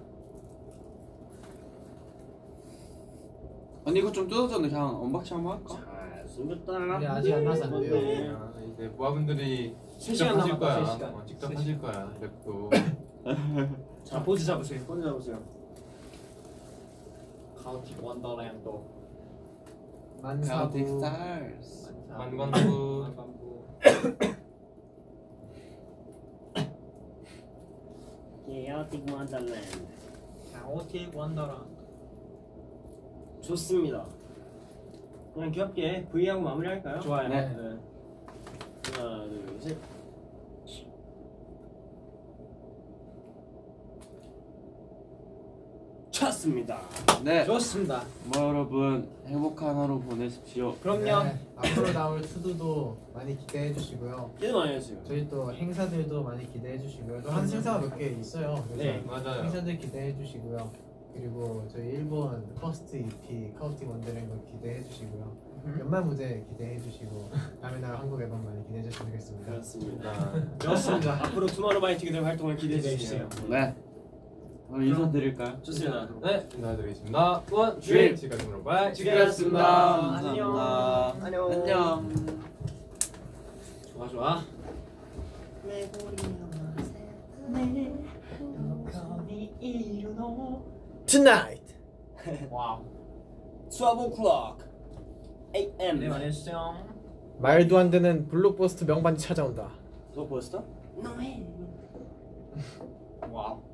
아니 이거 좀 뜯어졌는데 그냥 언박싱 한번 할까? 잘 숨겼다. 우리 아직 안 나서 안 돼요. 네. 아, 이제 모아분들이 세 직접 시간 하실 남았다. 거야. 세 시간. 어, 직접 세 하실 거야. 랩도. 자 포즈 잡으세요. 손 잡으세요. 가우틱 원더랜드. 만사부. 가우틱 스타일스. 만관부. 만관부. Chaotic Wonderland. 가우틱 원더랜드. 좋습니다. 그냥 귀엽게 V하고 마무리할까요? 좋아요. 네. 네. 하나, 둘, 셋. 좋습니다. 네. 좋습니다. 뭐 여러분 행복한 하루 보내십시오. 그럼요. 네, 앞으로 나올 투두도 많이 기대해 주시고요. 기대 많이 했어요. 저희 또 행사들도 많이 기대해 주시고요. 또 한 행사가 몇 개 있어요. 그래서 네. 맞아요. 행사들 기대해 주시고요. 그리고 저희 일본 퍼스트 이피 카우틱 원더랜드 기대해 주시고요. 연말 무대 기대해 주시고 다음에 나올 한국 앨범 많이 기대해 주시면 되겠습니다. 그렇습니다. 아, 좋습니다. 앞으로 투모로우바이투게더 활동을 기대해 주세요. 네. 그럼 인사 드릴까요? 좋습니다. 네, 인사드리겠습니다. 원, 네. 지금으로 바이. 지금이었습니다. 감사합니다. 안녕. 안녕. 좋아 좋아. Tonight. 와우. twelve o'clock a.m. 네 말해주세요. 말도 안 되는 블록버스터 명반이 찾아온다. 그거 보였어? 와우.